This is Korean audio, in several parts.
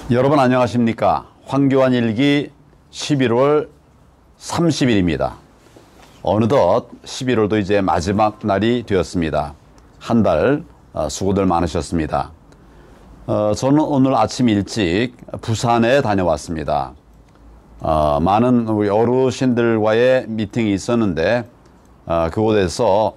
여러분 안녕하십니까? 황교안 일기 11월 30일입니다. 어느덧 11월도 이제 마지막 날이 되었습니다. 한 달 수고들 많으셨습니다. 저는 오늘 아침 일찍 부산에 다녀왔습니다. 많은 우리 어르신들과의 미팅이 있었는데 그곳에서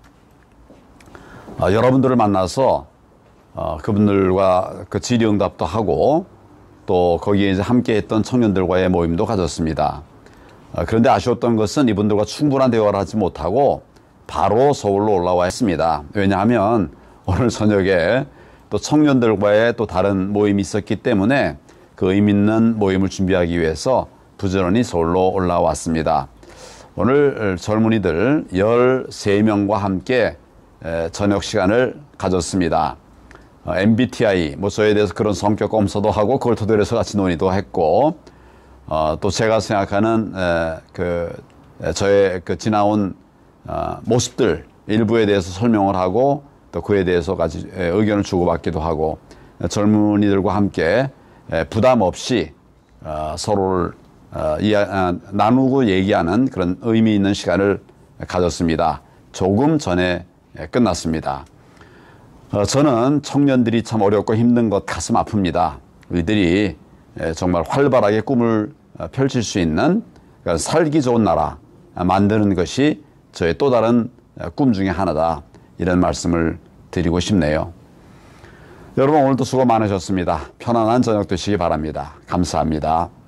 여러분들을 만나서 그분들과 그 질의응답도 하고 또 거기에 이제 함께 했던 청년들과의 모임도 가졌습니다. 그런데 아쉬웠던 것은 이분들과 충분한 대화를 하지 못하고 바로 서울로 올라와 했습니다. 왜냐하면 오늘 저녁에 또 청년들과의 또 다른 모임이 있었기 때문에 그 의미 있는 모임을 준비하기 위해서 부지런히 서울로 올라왔습니다. 오늘 젊은이들 13명과 함께 저녁 시간을 가졌습니다. MBTI, 저에 대해서 그런 성격 검사도 하고 그걸 토대로 해서 같이 논의도 했고, 또 제가 생각하는 저의 지나온 모습들 일부에 대해서 설명을 하고 또 그에 대해서 같이 의견을 주고받기도 하고 젊은이들과 함께 부담 없이 서로를 나누고 얘기하는 그런 의미 있는 시간을 가졌습니다. 조금 전에 끝났습니다. 저는 청년들이 참 어렵고 힘든 것 가슴 아픕니다. 이들이 정말 활발하게 꿈을 펼칠 수 있는 살기 좋은 나라 만드는 것이 저의 또 다른 꿈 중에 하나다. 이런 말씀을 드리고 싶네요. 여러분 오늘도 수고 많으셨습니다. 편안한 저녁 되시기 바랍니다. 감사합니다.